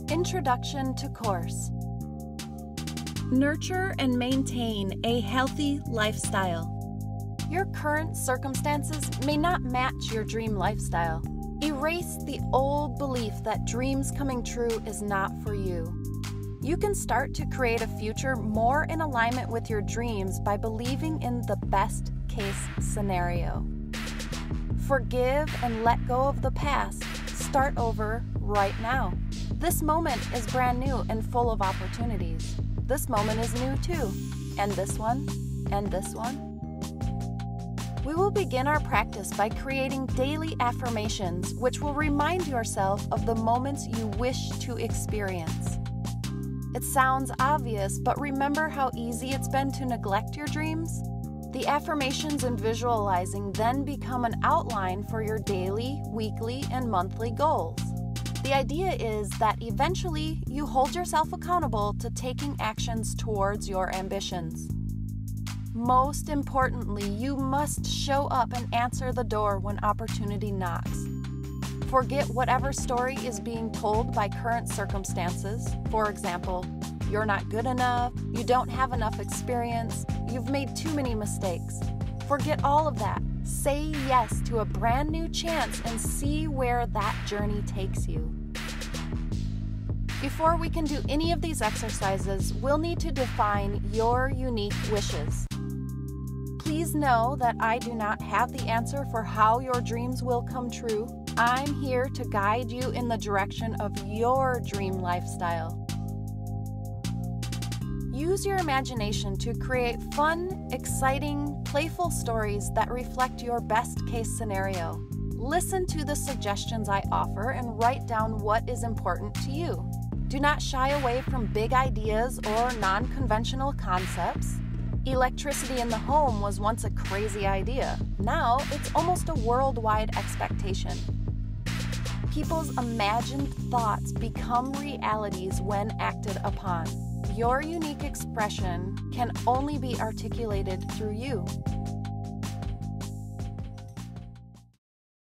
Introduction to course. Nurture and maintain a healthy lifestyle. Your current circumstances may not match your dream lifestyle. Erase the old belief that dreams coming true is not for you. You can start to create a future more in alignment with your dreams by believing in the best case scenario. Forgive and let go of the past. Start over right now. This moment is brand new and full of opportunities. This moment is new too. And this one, and this one. We will begin our practice by creating daily affirmations, which will remind yourself of the moments you wish to experience. It sounds obvious, but remember how easy it's been to neglect your dreams? The affirmations and visualizing then become an outline for your daily, weekly, and monthly goals. The idea is that eventually you hold yourself accountable to taking actions towards your ambitions. Most importantly, you must show up and answer the door when opportunity knocks. Forget whatever story is being told by current circumstances. For example, you're not good enough, you don't have enough experience, you've made too many mistakes. Forget all of that. Say yes to a brand new chance and see where that journey takes you. Before we can do any of these exercises, we'll need to define your unique wishes. Please know that I do not have the answer for how your dreams will come true. I'm here to guide you in the direction of your dream lifestyle. Use your imagination to create fun, exciting, playful stories that reflect your best case scenario. Listen to the suggestions I offer and write down what is important to you. Do not shy away from big ideas or non-conventional concepts. Electricity in the home was once a crazy idea. Now it's almost a worldwide expectation. People's imagined thoughts become realities when acted upon. Your unique expression can only be articulated through you.